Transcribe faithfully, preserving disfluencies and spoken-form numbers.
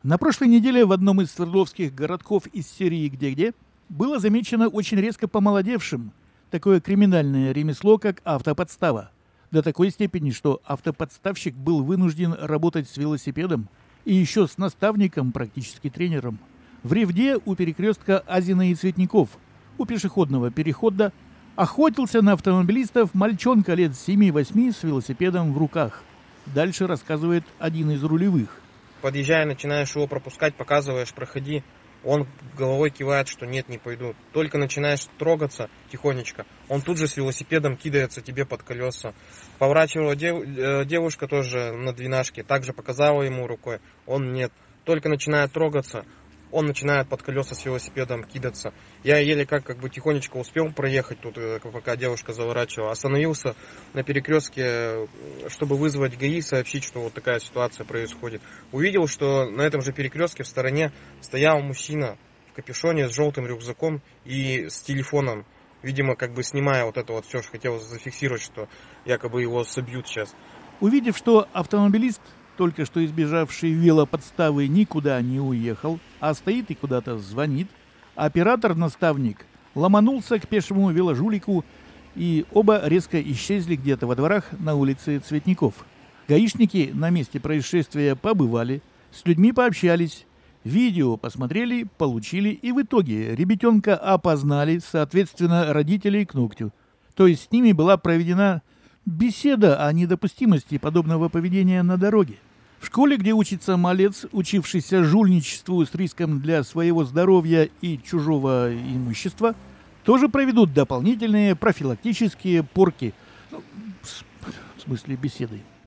На прошлой неделе в одном из свердловских городков из серии «Где-где» было замечено очень резко помолодевшим такое криминальное ремесло, как автоподстава. До такой степени, что автоподставщик был вынужден работать с велосипедом и еще с наставником, практически тренером. В Ревде у перекрестка Азина и Цветников, у пешеходного перехода, охотился на автомобилистов мальчонка лет семи-восьми с велосипедом в руках. Дальше рассказывает один из рулевых. Подъезжая, начинаешь его пропускать, показываешь, проходи. Он головой кивает, что нет, не пойду. Только начинаешь трогаться тихонечко, он тут же с велосипедом кидается тебе под колеса. Поворачивала дев, девушка тоже на двенашке, также показала ему рукой, он нет. Только начинает трогаться, он начинает под колеса с велосипедом кидаться. Я еле как, как бы тихонечко успел проехать тут, пока девушка заворачивала. Остановился на перекрестке, чтобы вызвать ГАИ, сообщить, что вот такая ситуация происходит. Увидел, что на этом же перекрестке в стороне стоял мужчина в капюшоне с желтым рюкзаком и с телефоном. Видимо, как бы снимая вот это вот все, что хотел зафиксировать, что якобы его собьют сейчас. Увидев, что автомобилист, только что избежавший велоподставы, никуда не уехал, а стоит и куда-то звонит, оператор-наставник ломанулся к пешему веложулику, и оба резко исчезли где-то во дворах на улице Цветников. Гаишники на месте происшествия побывали, с людьми пообщались, видео посмотрели, получили, и в итоге ребятенка опознали, соответственно, родителей к ногтю. То есть с ними была проведена беседа о недопустимости подобного поведения на дороге. В школе, где учится малец, учившийся жульничеству с риском для своего здоровья и чужого имущества, тоже проведут дополнительные профилактические порки, ну, в смысле беседы.